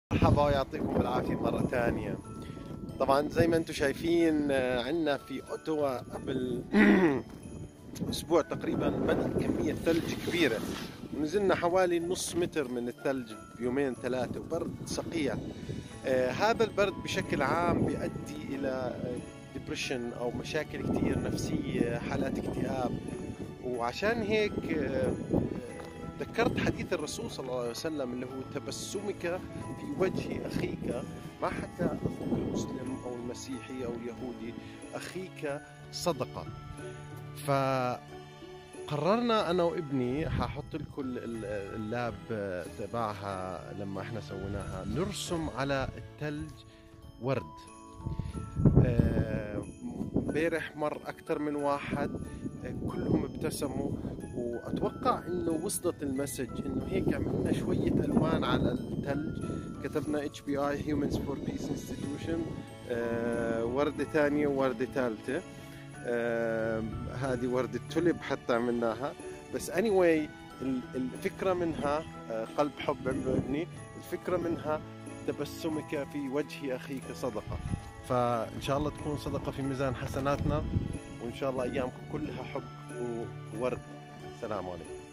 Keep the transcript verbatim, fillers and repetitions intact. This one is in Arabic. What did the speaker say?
مرحبا ويعطيكم العافية مرة ثانية. طبعا زي ما انتم شايفين آه، عندنا في اوتوا قبل اسبوع تقريبا بدأت كمية ثلج كبيرة، ونزلنا حوالي نص متر من الثلج بيومين ثلاثة، وبرد صقيع. آه هذا البرد بشكل عام بيؤدي إلى ديبريشن أو مشاكل كتير نفسية، حالات اكتئاب. وعشان هيك آه ذكرت حديث الرسول صلى الله عليه وسلم اللي هو تبسمك في وجه أخيك، ما حتى أخوك المسلم أو المسيحي أو اليهودي، أخيك صدقة. فقررنا أنا وابني، ححط لكم اللاب تبعها لما احنا سويناها، نرسم على الثلج ورد. امبارح مر أكثر من واحد، كلهم ابتسموا، وأتوقع إنه وصلت المسج إنه هيك عملنا شوية ألوان على الثلج، كتبنا اتش بي اي Humans for Peace Institution، آه وردة ثانية ووردة ثالثة، آه هذه وردة توليب حتى عملناها. بس anyway الفكرة منها آه قلب حب عمله ابني، الفكرة منها تبسمك في وجه أخيك صدقة. فإن شاء الله تكون صدقة في ميزان حسناتنا، وإن شاء الله أيامكم كلها حب وورد. السلام عليكم.